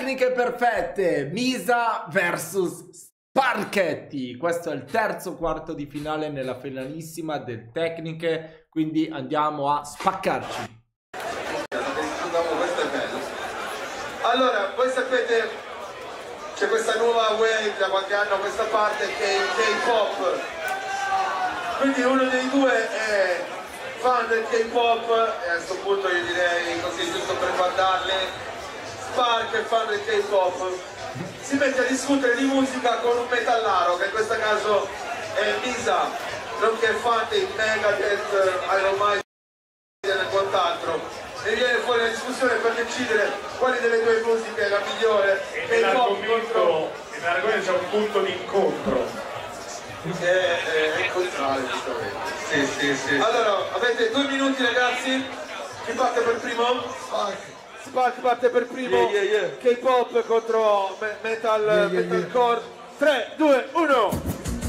Tecniche perfette, Misa vs Sparchetti. Questo è il terzo quarto di finale nella finalissima del Tecniche, quindi andiamo a spaccarci. Questo è bello. Allora, voi sapete, c'è questa nuova wave da qualche anno a questa parte che è il K-pop. Quindi uno dei due è fan del K-pop e a questo punto io direi così giusto per guardarli. Spark è fan del K-pop, si mette a discutere di musica con un metallaro che in questo caso è Misa, nonché fan dei Megadeth, Iron Maiden e quant'altro, e viene fuori la discussione per decidere quale delle due musiche è la migliore. E nell'argomento c'è un punto di incontro. È il contrario, giustamente. Sì. Allora, avete 2 minuti ragazzi, chi parte per primo? Spark parte per primo, K-pop contro metalcore. 3, 2, 1.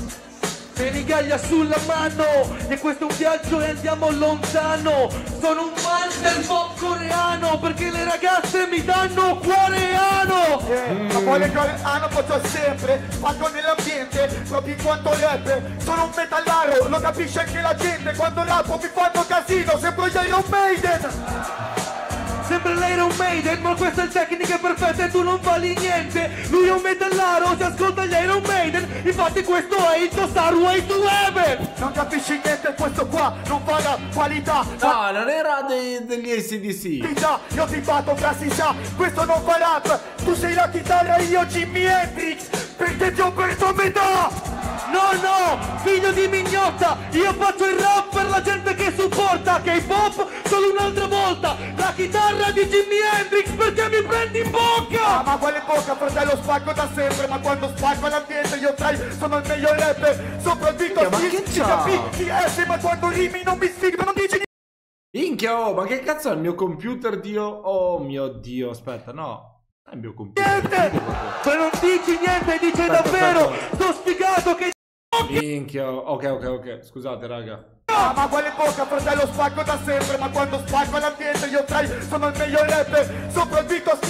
Senigallia sulla mano, e questo è un viaggio e andiamo lontano. Sono un fan del pop coreano perché le ragazze mi danno coreano. Ma quale coreano faccio sempre, fatto nell'ambiente, proprio in quanto rapper. Sono un metallaro, lo capisce anche la gente. Quando rappo mi fanno casino, sembro gli Iron Maiden. Sembra l'Iron Maiden, ma questa è tecnica perfetta e tu non vali niente. Lui è un metallaro, si ascolta gli Iron Maiden, infatti questo è il tuo Starway to Heaven. Non capisci niente, questo qua non fa la qualità. No, non era degli AC/DC. Io ti batto fra si sa, questo non fa rap. Tu sei la chitarra, io Jimi Hendrix, perché ti ho perso a metà. No, figlio di mignotta, io faccio il rap per la gente che supporta K-pop solo un'altra volta. La chitarra di Jimi Hendrix perché mi prendi in bocca. Ma quale bocca, fratello, spacco da sempre. Ma quando spacco l'ambiente io sono il miglior rapper. Sopravvitto a TS, ma quando rimi non mi sfighi, non dici niente. Minchia, oh, ma che cazzo è il mio computer, Dio? Oh mio Dio, aspetta, no. È il mio computer. Niente! Ma non dici niente, dice davvero! Sto sfigato che... Minchia, ok, scusate raga. Ma quale bocca, fratello, spacco da sempre. Ma quando spacco l'ambiente io sono il miglior rapper. Sopravvitto a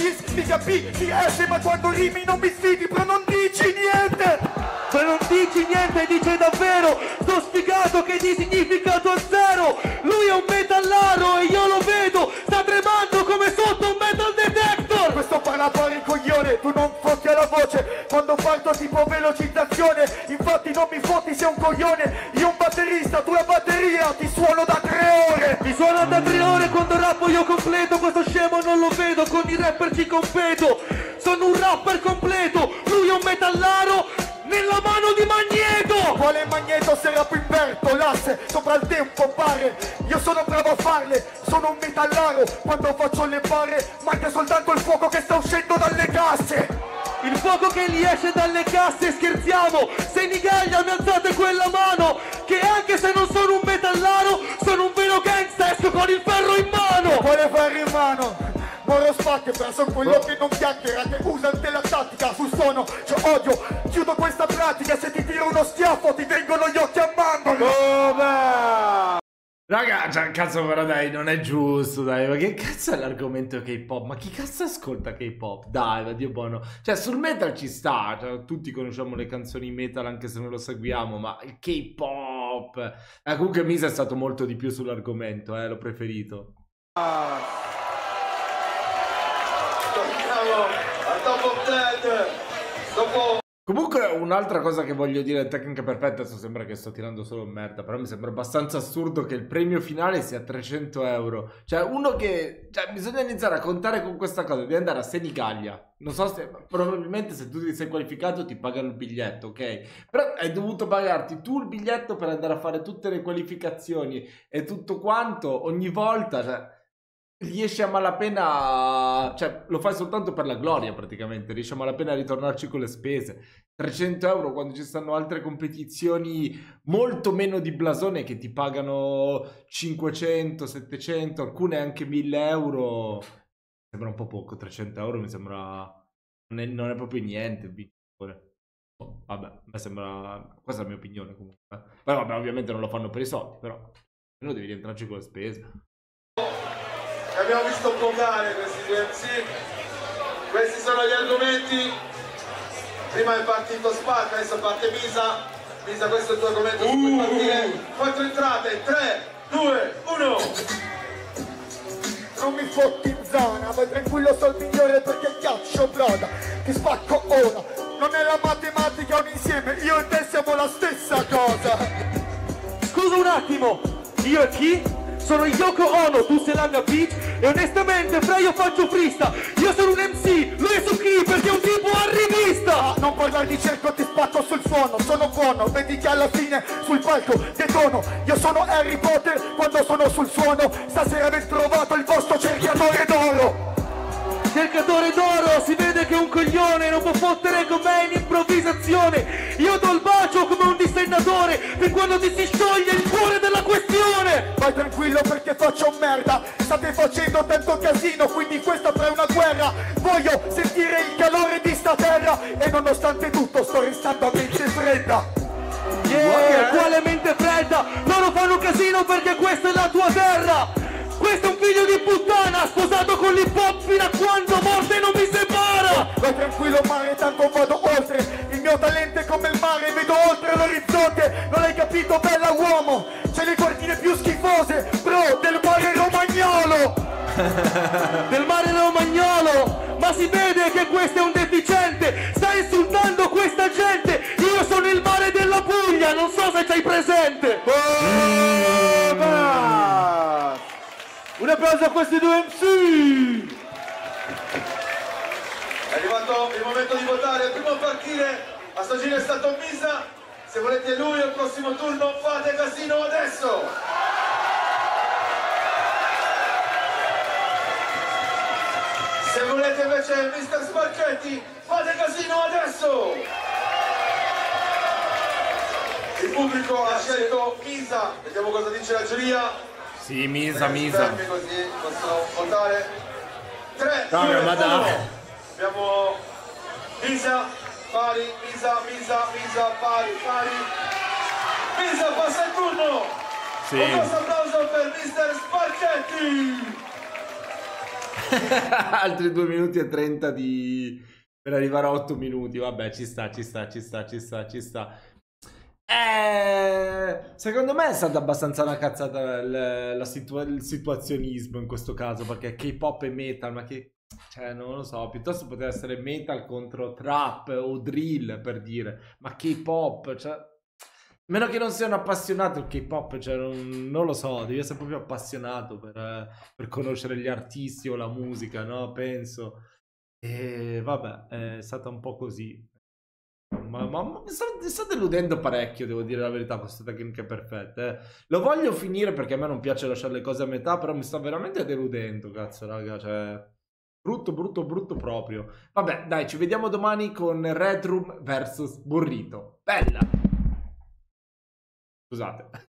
TS, ma quando rimi non mi sfighi, però non dici niente. Ma non dici niente, dice davvero! Sto sfigato che di significato a zero! Lui è un metallaro e io lo vedo! Sta tremando come sotto un metal detector! Questo parla fuori coglione, tu non fotti alla voce. Quando parto tipo velocizzazione, infatti non mi fotti, sei un coglione. Io un batterista, tu la batteria, ti suono da 3 ore. Mi suono da 3 ore quando rappo io completo. Questo scemo non lo vedo, con i rapper ci competo. Sono un rapper completo, lui è un metallaro nella mano di Magneto! Quale Magneto se rappo inverto l'asse sopra il tempo pare? Io sono bravo a farle, sono un metallaro. Quando faccio le barre manca soltanto il fuoco che sta uscendo dalle casse. Il fuoco che gli esce dalle casse, scherziamo! Senigallia, mi alzate quella mano! Che anche se non sono un metallaro, sono un vero gangsta, esco con il ferro in mano! Vuole ferro in mano? Moro spacche, però sono quello che non chiacchiera, che usa la tattica sul suono, c'ho odio, chiudo questa pratica, se ti tiro uno schiaffo ti vengono gli occhi a mandorla. Raga, cioè, cazzo, però dai, non è giusto, dai, ma che cazzo è l'argomento K-pop? Ma chi cazzo ascolta K-pop? Dai, ma Dio buono. Cioè, sul metal ci sta, cioè, tutti conosciamo le canzoni metal anche se non lo seguiamo, ma il K-pop... comunque Misa è stato molto di più sull'argomento, l'ho preferito. Al top of that. Dopo... Comunque un'altra cosa che voglio dire, tecnica perfetta, adesso sembra che sto tirando solo merda, però mi sembra abbastanza assurdo che il premio finale sia 300 euro. Cioè uno che... Cioè bisogna iniziare a contare con questa cosa, devi andare a Senigallia. Non so se... Probabilmente se tu ti sei qualificato ti pagano il biglietto, ok? Però hai dovuto pagarti tu il biglietto per andare a fare tutte le qualificazioni e tutto quanto ogni volta, cioè... Riesci a malapena, cioè lo fai soltanto per la gloria praticamente, riesci a malapena a ritornarci con le spese. 300 euro quando ci stanno altre competizioni molto meno di blasone che ti pagano 500, 700, alcune anche 1000 euro. Sembra un po' poco, 300 euro mi sembra, non è proprio niente il vincitore. Vabbè, a me sembra, questa è la mia opinione comunque. Poi vabbè, ovviamente non lo fanno per i soldi, però almeno devi rientrarci con le spese. Abbiamo visto pogare questi due MC. Questi sono gli argomenti. Prima è partito Spark, adesso parte Misa. Misa, questo è il tuo argomento su cui partire. 4 entrate, 3, 2, 1. Non mi fotti in zona, vai tranquillo, sono il migliore perché caccio broda. Ti spacco ora, non è la matematica un insieme, io e te siamo la stessa cosa. Scusa un attimo, io e chi? Sono Yoko Ono, tu sei Langa Beach e onestamente fra io faccio frista. Io sono un MC, lui è su chi perché è un tipo a rivista. Ah, non parlare di cerco, ti spacco sul suono, sono buono, vedi che alla fine sul palco detono. Io sono Harry Potter quando sono sul suono, stasera aver trovato il vostro cercatore d'oro. Cercatore d'oro, si vede che è un coglione, non può fottere con me in improvvisazione. Io do il bacio come un dissennatore fin quando ti si scioglie il cuore della questione. Vai tranquillo perché faccio merda, state facendo tanto casino, quindi questa è una guerra. Voglio sentire il calore di sta terra e nonostante tutto sto restando a mente fredda. Yeah, quale mente fredda? Loro fanno casino perché questa è la tua terra. Questo è un figlio di puttana sposato con l'hip hop fino a quando morte non mi separa. Vai tranquillo mare, tanto vado oltre. Il mio talento è come il mare, vedo oltre l'orizzonte. Non hai capito, bella uomo? C'è le cortine più schifose, bro, del mare romagnolo. Del mare romagnolo. Ma si vede che questo è un deficiente. Sta insultando questa gente. Io sono il mare della Puglia, non so se c'hai presente. Un applauso a questi due MC! È arrivato il momento di votare. Il primo a partire a sto giro è stato Misa. Se volete lui al prossimo turno fate casino adesso. Se volete invece Mr. Sparchetti fate casino adesso. Il pubblico ha scelto Misa. Vediamo cosa dice la giuria. Sì, Misa. Fermi così possono votare. 3, 2, 1. Abbiamo Misa, pari, Misa, pari. Misa passa il turno. Sì. Un grosso applauso per Mr. Sparchetti. Altri 2 minuti e 30 per arrivare a 8 minuti. Vabbè, ci sta. Secondo me è stata abbastanza una cazzata il situazionismo in questo caso, perché K-pop e metal, ma che... Cioè, non lo so, piuttosto poteva essere metal contro trap o drill, per dire. Ma K-pop, cioè... Meno che non sia un appassionato il K-pop, cioè non lo so, devi essere proprio appassionato per conoscere gli artisti o la musica, no? Penso. E vabbè, è stata un po' così. Ma mi sta deludendo parecchio, devo dire la verità, queste tecniche perfette. Lo voglio finire perché a me non piace lasciare le cose a metà, però mi sta veramente deludendo, cazzo, raga, cioè... Brutto proprio. Vabbè, dai, ci vediamo domani con Red Room vs Burrito. Bella! Scusate.